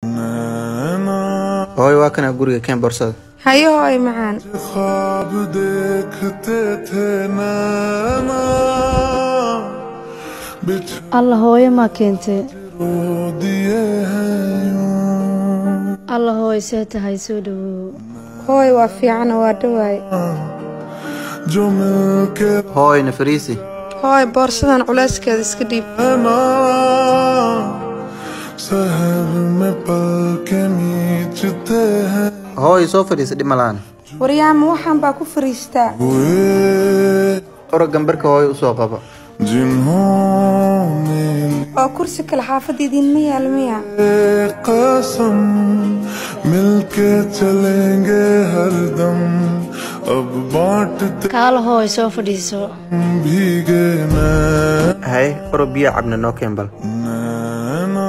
هاي واكنا guriga keen borsada hayo hooy macaan ख्वाब देखते थे नैना Allah hooyo ma keentay रो दिए हैं Allah hooyo see tahay soo dhawow hooy waa fiican waa dhawaay जो मिलके هاي نفريسي hooy boorsadan culeyskeeda iska dhiib शहर में पल के नीचते हैं هاي soo fadhiisa dhimalaan waryaama waxaan baa ku fariistaa ora gambarka hooy u soo qaba जिन्होंने oo kursi kale xaafadiin ma yaal miya कसम मिलके चलेंगे हरदम अब बांटते kaala hooyo soo fadhiiso भीगे hay ora biyo cabna noo keen bal नैना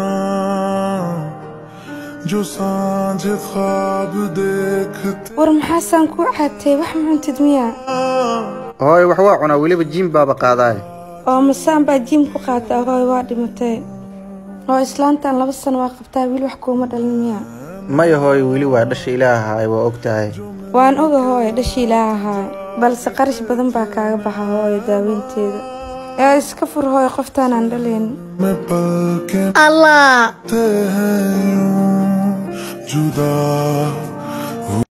जो सांझ ख्वाब देखते war maxaasaan kuu caatay wax ma cuntid miya hooy wax waa cunaa weliba jiim baaba qaadaay oo masaan baa jiim ku qaataa hooy waa dhimatay oo islaantan 2 sano waa qabtaa wiil wax kuuma dhalin miya maya hooy weli waa dhasha ilaahay waa ogtahay waan oga hooy dhashi ilaahay balse qarash badan baa kaaga baxa hooy daaweynteeda ee iska fur hooy qoftaan aan dhaleyn में पल के Allah हैं यूं जुदा